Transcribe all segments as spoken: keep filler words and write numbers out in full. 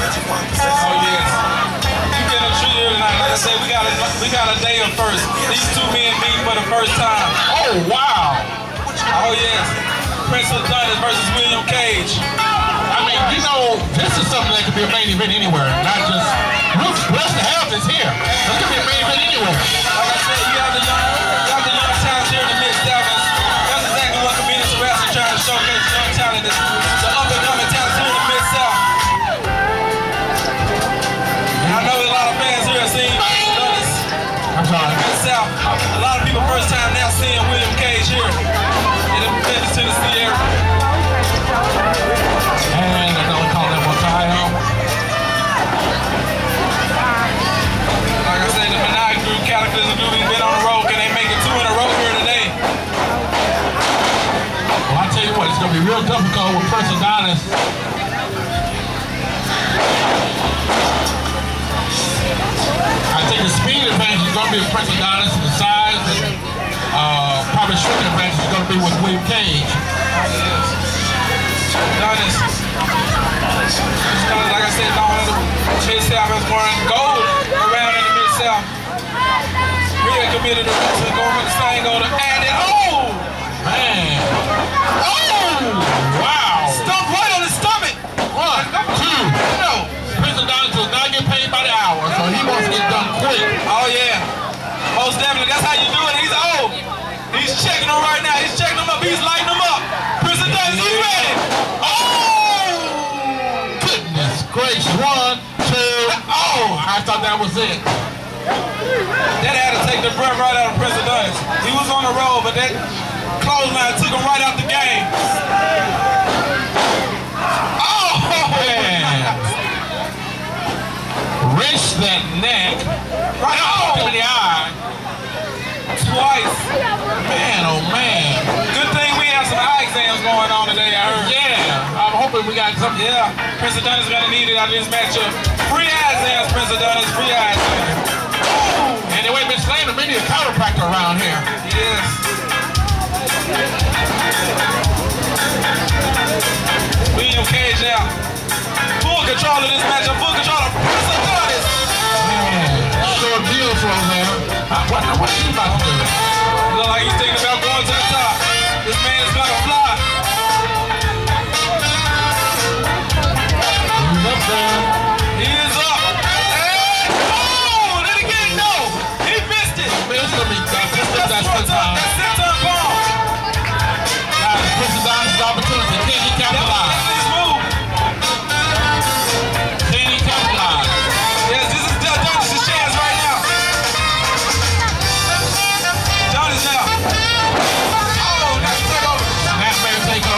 Oh yes. You get a treat here tonight. Like I said, we got a we got a day of first. These two men meet for the first time. Oh wow. Oh yes. Prince Adonis versus William Cage. I mean, you know, this is something that could be a main event anywhere, not just. We're blessed to have this here. This could be a main event anywhere. Like I said, you have the young, you have the young talent here in the Mid-South. That's exactly what community wrestling trying to showcase. Young talent is the up-and-coming talent here in the Mid-South. I know a lot of fans here have seen Adonis. I'm sorry. Mid-South. A lot of people first time now seeing William Cage here in the Memphis, Tennessee area. And I don't call that one time. Like I said, the Menage group, Cataclysm group, has been on the road. Can they make it two in a row here today? Well, I tell you what, it's going to be real difficult with Prince Adonis. I think the speed advantage is going to be with Prince Adonis, and the size and uh, probably striking advantage is going to be with William Cage. Adonis, like I said, known as the Mid-South has won gold around in the Mid-South. Real committed to wrestling, going from the same goal to add it. Oh! Man. Oh! Wow. Stomp right on his stomach. One, two. No. Prince Adonis does not get paid by the hour, so he wants to get done quick. Oh, yeah. Most definitely. That's how you do it. He's old. He's checking him right now. He's checking him up. He's lighting him up. Prince Adonis, he's ready. Oh! Goodness gracious. One, two. Oh! I thought that was it. That had to take the breath right out of Prince Adonis. He was on the road, but that clothesline took him right out the game. Oh! Man. Wrench that neck. Right Oh! oh. In the eye. Twice. Man, oh man. Good thing we have some eye exams going on today, I heard. Yeah. I'm hoping we got something. Yeah. Prince Adonis is going to need it out of this matchup. Free eye exams, Prince Adonis. Free eye exams. Anyway, Miss Slater, we need a chiropractor around here. Yes. William Cage now. Full control of this matchup. Full control of Prince Adonis. Man, sure beautiful there. Uh, what, what's he about to do? Look like he's thinking about going to the top. This man is going to fly. He's up there. He is up. And oh, did he get it? No. He missed it. Missed him. He got just up that That's time. That's senton bomb. Now, Prince Adonis' opportunity. Can he capitalize? This move. Can he capitalize? Yes, this is Adonis' chance right now. Adonis now. Oh, that's a takeover. That may take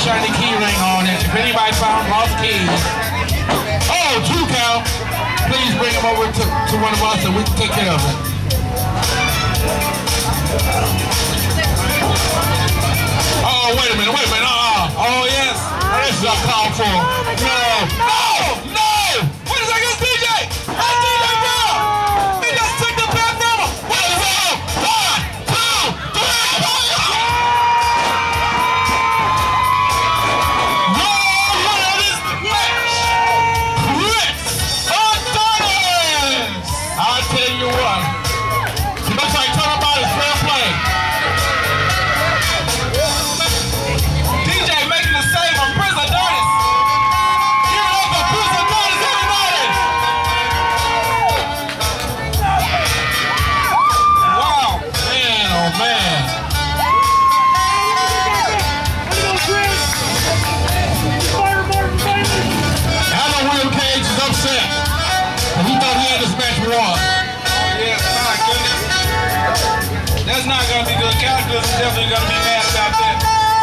shiny key ring on it. If anybody found lost keys, oh, two count. Please bring them over to, to one of us and we can take care of it. Oh, wait a minute, wait a minute. Uh-uh. Oh, yes. This is uncalled for. No. No! No! What is that against D J? That's D J Brown! He just took the bat from him! What is that? One, two, three, four! No winner of this match! Chris Adonis! I'll tell you what. He looks like talking about his fair play. D J making the save on Chris Adonis! Give it up for Chris Adonis, everybody! Wow! Man, oh man. I know William Cage is upset. And he thought he had this match won. Yes, my goodness. That's not going to be good. Calculus is definitely going to be mad about that.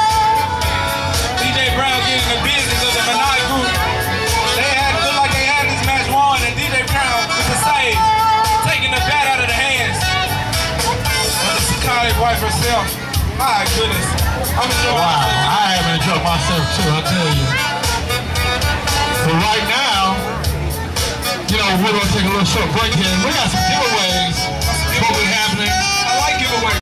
D J Brown getting the business of the Minaj group. They had looked like they had this match won, and D J Brown with the save, taking the bat out of the hands of the Sakai wife herself. My goodness. I'm enjoying Wow, myself. I have enjoyed myself too, I tell you. But right now, you know, we're going to take a little short break here. We got some giveaways. What we happening? I like giveaways.